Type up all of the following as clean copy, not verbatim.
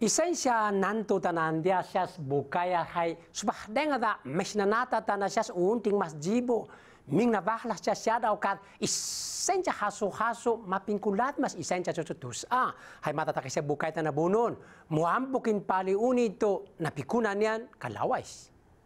Isensya nanto tanan dia sias bukaya hai subah dengada mesnanata tanah sias unting mas jibo ming nabahlas siya daw kat isensya haso mapingkulat mas isensya tutus hai mata tak siya bukay tanah bunon muampukin pali unito napikunan yan kalawais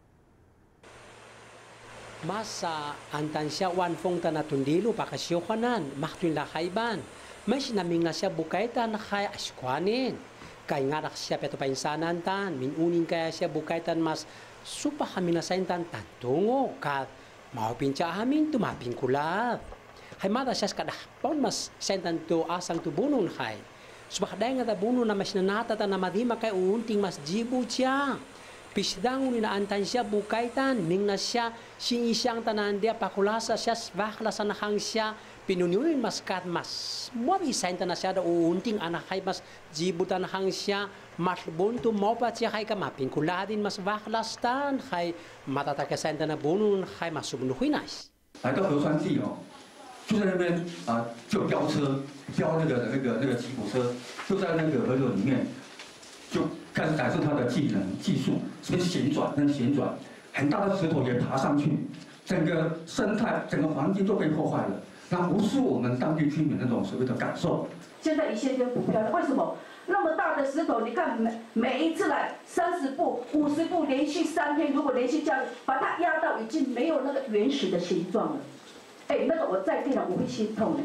masa antan siya wanfong tanah tundilo pakasyokanan maktuin lakayban mas naming na siya bukay tanah hai askwanin kay nga siya peto painsanan tan minunin kaya siya bukaitan mas supa kami na saintan tantungo kat maupin siya amin tumaping kulat hay mata siya kadahpon mas saintan to asang tubunun hay supa kaday nga tabunon na mas nanatata na madima kay uunting mas jibo siya pisdangon na antan siya bukaitan ming na siya singisang tanan dia pakulasa siya bakla sa nakang siya pinununin mas kat mas muabi saintan na siya da uunting anak kay mas jibutan hang siya mas bunto mo pa siya kay kamaping kuladin mas baklastan kay matatakasan na bunun kay mas subnuhinas 来到河川地哦，就在那边就飙车，飙那个吉普车，就在那个河流里面，就开始展示他的技能技术，跟旋转，很大的石头也爬上去，整个生态、整个环境都被破坏了。 那不是我们当地居民那种所谓的感受。 现在一线天不漂亮，为什么？那么大的石头，你看每一次来30步、50步，连续3天，如果连续这样把它压到已经没有那个原始的形状了，哎，那个我在地上我会心痛的。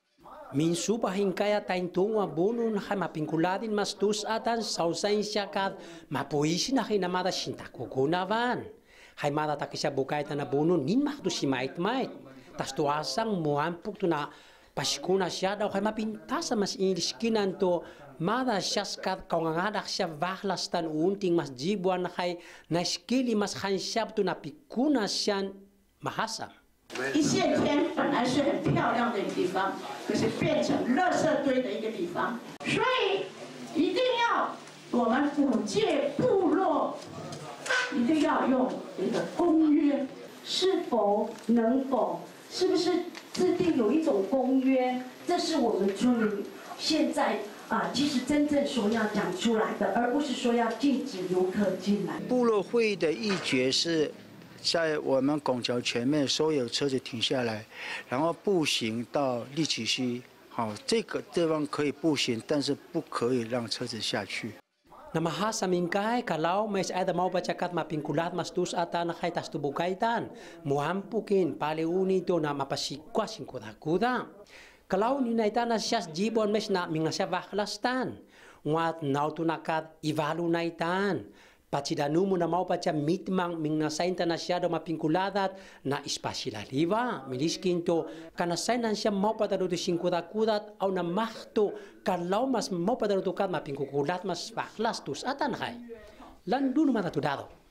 Minsu pahin kaya tayong tunga bunun hay mapingkuladin mas tus atan sausain siya kat mapuisi na kinamata sintakukunavan. Hay matataki siya bukay na bunun nin makto si mait-mait. Tas tuasang muampuk to na pasikuna siya daw kay mapintasa mas iliskinan to mada siya kat kaungangadak siya vaklastan unting mas jibuan na kay naskili mas hansyap to na pikuna siya mahasam. 一线天本来是很漂亮的一个地方，可是变成垃圾堆的一个地方，所以一定要我们5界部落一定要用一个公约，是否能否，是不是制定有一种公约？这是我们村民现在其实真正所要讲出来的，而不是说要禁止游客进来。 部落会议的议决是。 在我们拱桥前面，所有车子停下来，然后步行到立起溪。好，这个地方可以步行，但是不可以让车子下去。 Na mahasa mingkay kalau may ada mau bacakat mapingkulat mas tus ata na kay tas tubukaitan muampukin paliuni to na mapasikwa singkuda-kuda kalau ni naita na siya jibon mes na minga siya baklastan ngat nauto nakat ivalu naitan Pacidanu mo na mau paca mitmang ming nasain na siya daw mapingkuladat na espasilaliva. Miliskin to kanasain na siya mau pataruto singkudat-kudat au na mahto kalau mas mau pataruto kat mapingkukulat mas baklas tus atan kay. Landu naman atudado.